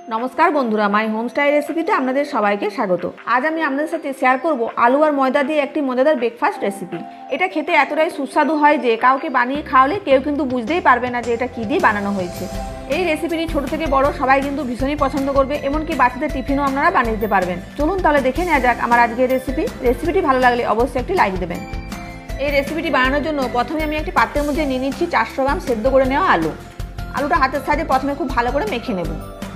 नमस्कार बंधुरा माई होमस्टाइल रेसिपिते आपनादेर सबाइके स्वागत। आज आमी आपनादेर साथे शेयर करब आलू और मयदा दिए एकटी मजादार ब्रेकफास्ट रेसिपि। एटा खेते एतटाई सुस्वादु हय जे काउके बानिये खाওয়ালে केउ किन्तु बुझतेई पारबे ना जे एटा कि दिये बानानो हयेछे। এই রেসিপিটি ছোট থেকে বড় সবাই কিন্তু ভীষণই পছন্দ করবে, এমনকি বাচ্চাদের টিফিনও আপনারা বানিয়ে দিতে পারবেন। চলুন তাহলে দেখে নেওয়া যাক আমার আজকের রেসিপিটি ভালো লাগলে অবশ্যই একটি লাইক দেবেন। এই রেসিপিটি বানানোর জন্য প্রথমে আমি একটি পাত্রের মধ্যে নিয়ে নিচ্ছি 400 গ্রাম সেদ্ধ করে নেওয়া আলু। আলুটা হাতের সাহায্যে প্রথমে খুব ভালো করে মেখে নেব।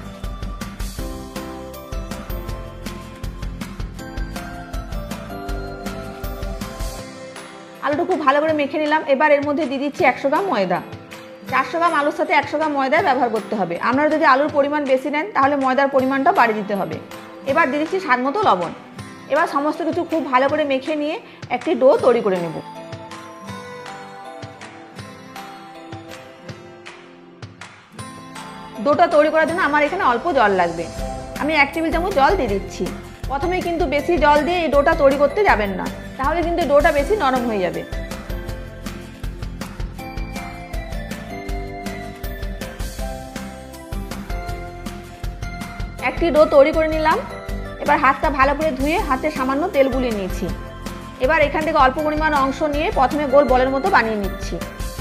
আলুটা খুব ভালো করে মেখে নিলাম। এবার এর মধ্যে দিয়ে দিচ্ছি 100 গ্রাম ময়দা। 400 গ্রাম আলুর সাথে 100 গ্রাম ময়দা ব্যবহার করতে হবে। আপনারা যদি আলুর পরিমাণ বেশি নেন তাহলে ময়দার পরিমাণটাও বাড়িয়ে দিতে হবে। এবার দিয়ে দিচ্ছি স্বাদ মতো লবণ। এবার সমস্ত কিছু খুব ভালো করে মেখে নিয়ে একটি ডো তৈরি করে নেব। ডোটা তৈরি করার জন্য আমার এখানে অল্প জল লাগবে। আমি 1 টেবিল চামচ জল দিয়ে দিচ্ছি। প্রথমে কিন্তু বেশি জল দিয়ে এই ডোটা তৈরি করতে যাবেন না, তাহলে কিন্তু ডোটা বেশি নরম হয়ে যাবে। একটি ডো তৈরি করে নিলাম। এবার হাতটা ভালো করে ধুয়ে হাতে সামান্য তেল গুলিয়ে নিয়েছি। এবার এখান থেকে অল্প পরিমাণ অংশ নিয়ে প্রথমে গোল বলের মতো বানিয়ে নিচ্ছি।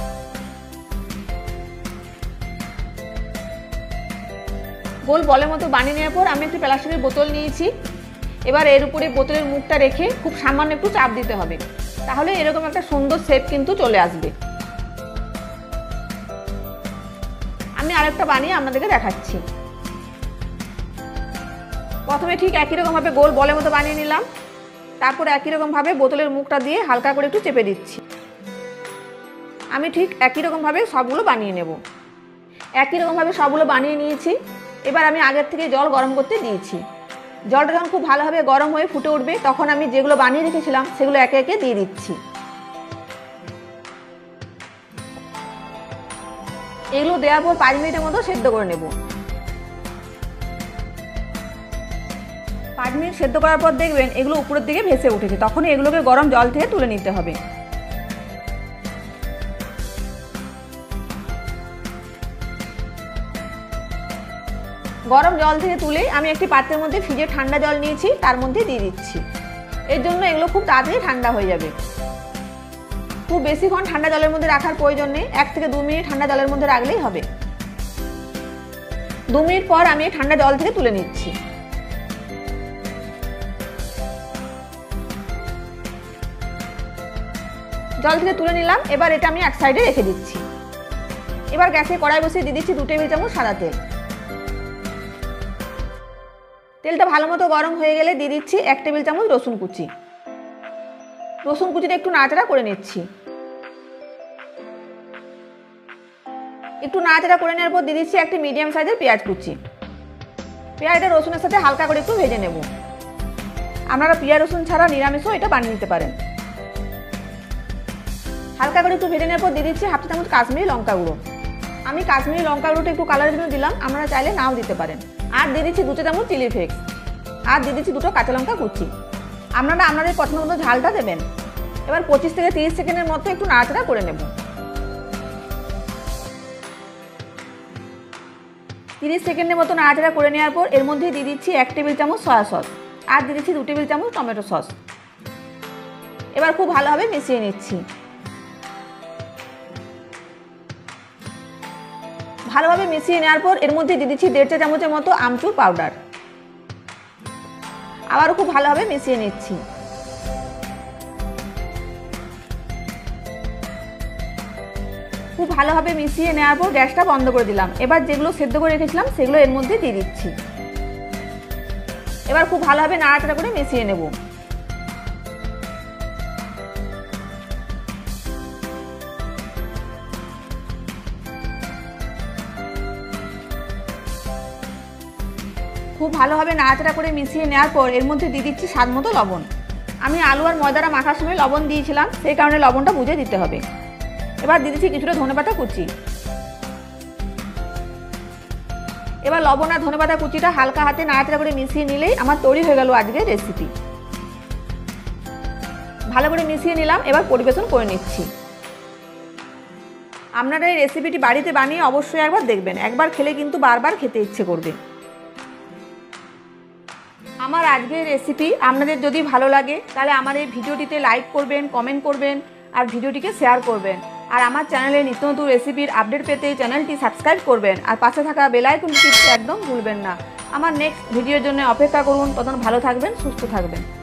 গোল বলের মতো বানিয়ে নেওয়ার পর আমি একটি প্লাস্টিকের বোতল নিয়েছি। এবার এর উপরে বোতলের মুখটা রেখে খুব সামান্য একটু চাপ দিতে হবে, তাহলে এরকম একটা সুন্দর শেপ কিন্তু চলে আসবে। আমি আরেকটা বানিয়ে আপনাদেরকে দেখাচ্ছি। প্রথমে ঠিক একই রকমভাবে গোল বলের মতো বানিয়ে নিলাম। তারপর একই রকমভাবে বোতলের মুখটা দিয়ে হালকা করে একটু চেপে দিচ্ছি। আমি ঠিক একই রকমভাবে সবগুলো বানিয়ে নেব। একই রকমভাবে সবগুলো বানিয়ে নিয়েছি। এবার আমি আগের থেকে জল গরম করতে দিয়েছি। জলটা যখন খুব ভালোভাবে গরম হয়ে ফুটে উঠবে তখন আমি যেগুলো বানিয়ে রেখেছিলাম সেগুলো একে একে দিয়ে দিচ্ছি। এগুলো দেওয়ার পর 5 মিনিটের মতো সেদ্ধ করে নেব। 5 মিনিট সেদ্ধ করার পর দেখবেন এগুলো উপরের দিকে ভেসে উঠেছে, তখন এগুলোকে গরম জল থেকে তুলে নিতে হবে। গরম জল থেকে তুলে আমি একটি পাত্রের মধ্যে ফ্রিজে ঠান্ডা জল নিয়েছি, তার মধ্যে দিয়ে দিচ্ছি। এর জন্য এগুলো খুব তাড়াতাড়ি ঠান্ডা হয়ে যাবে। খুব বেশিক্ষণ ঠান্ডা জলের মধ্যে রাখার প্রয়োজন নেই, 1 থেকে 2 মিনিট ঠান্ডা জলের মধ্যে রাখলেই হবে। 2 মিনিট পর আমি ঠান্ডা জল থেকে তুলে নিচ্ছি। জল থেকে তুলে নিলাম। এবার এটা আমি এক সাইডে রেখে দিচ্ছি। এবার গ্যাসে কড়াই বসিয়ে দিয়ে দিচ্ছি 2 টেবিল চামচ সাদা তেল। তেলটা ভালো মতো গরম হয়ে গেলে দিয়ে দিচ্ছি 1 টেবিল চামচ রসুন কুচি। রসুন কুচিটা একটু নাড়াচাড়া করে নিচ্ছি। একটু নাড়াচাড়া করে নেওয়ার পর দিয়ে দিচ্ছি একটি মিডিয়াম সাইজের পেঁয়াজ কুচি। পেঁয়াজটা রসুনের সাথে হালকা করে একটু ভেজে নেব। আপনারা পেঁয়াজ রসুন ছাড়া নিরামিষও এটা বানিয়ে নিতে পারেন। হালকা করে একটু ভেজে নেওয়ার পর দিয়ে দিচ্ছি 1/2 চা চামচ কাশ্মীরি লঙ্কা গুঁড়ো। আমি কাশ্মীরি লঙ্কা গুঁড়োটা একটু কালারের জন্য দিলাম, আপনারা চাইলে নাও দিতে পারেন। আর দিয়ে দিচ্ছি 2 চা চামচ চিলি ফ্লেক্স। আর দিয়ে দিচ্ছি 2টো কাঁচা লঙ্কা কুচি। আপনারা আপনাদের পছন্দ মতো ঝালটা দেবেন। এবার 25 থেকে 30 সেকেন্ডের মতো একটু নাড়াচাড়া করে নেব। 30 সেকেন্ডের মতো নাড়াচাড়া করে নেওয়ার পর এর মধ্যে দিয়ে দিচ্ছি 1 টেবিল চামচ সয়া সস। আর দিয়ে দিচ্ছি 2 টেবিল চামচ টমেটো সস। এবার খুব ভালোভাবে মিশিয়ে নিচ্ছি। ভালোভাবে মিশিয়ে নেওয়ার পর এর মধ্যে দিয়ে দিচ্ছি 1.5 চা চামচের মতো আমচুর পাউডার। আবারও খুব ভালোভাবে মিশিয়ে নিচ্ছি। খুব ভালোভাবে মিশিয়ে নেওয়ার পর গ্যাসটা বন্ধ করে দিলাম। এবার যেগুলো সেদ্ধ করে রেখেছিলাম সেগুলো এর মধ্যে দিয়ে দিচ্ছি। এবার খুব ভালোভাবে নাড়াচাড়া করে মিশিয়ে নেব। খুব ভালোভাবে নাড়াচাড়া করে মিশিয়ে নেওয়ার পর এর মধ্যে দিয়ে দিচ্ছি স্বাদ মতো লবণ। আমি আলু আর ময়দাটা মাখার সময় লবণ দিয়েছিলাম, সেই কারণে লবণটা বুঝে দিতে হবে। এবার দিয়ে দিচ্ছি কিছুটা ধনেপাতা কুচি। এবার লবণ আর ধনেপাতা কুচিটা হালকা হাতে নাড়াচাড়া করে মিশিয়ে নিলেই আমার তৈরি হয়ে গেল আজকের রেসিপি। ভালো করে মিশিয়ে নিলাম। এবার পরিবেশন করে নিচ্ছি। আপনারা এই রেসিপিটি বাড়িতে বানিয়ে অবশ্যই একবার দেখবেন। একবার খেলে কিন্তু বারবার খেতে ইচ্ছে করবে। আমার আজকের রেসিপি আপনাদের যদি ভালো লাগে তাহলে আমার এই ভিডিওটিতে লাইক করবেন, কমেন্ট করবেন আর ভিডিওটিকে শেয়ার করবেন। আর আমার চ্যানেলে নিত্য নতুন রেসিপির আপডেট পেতে চ্যানেলটি সাবস্ক্রাইব করবেন আর পাশে থাকা বেল আইকনটি টিপতে একদম ভুলবেন না। আমার নেক্সট ভিডিওর জন্য অপেক্ষা করুন। তখন ভালো থাকবেন, সুস্থ থাকবেন।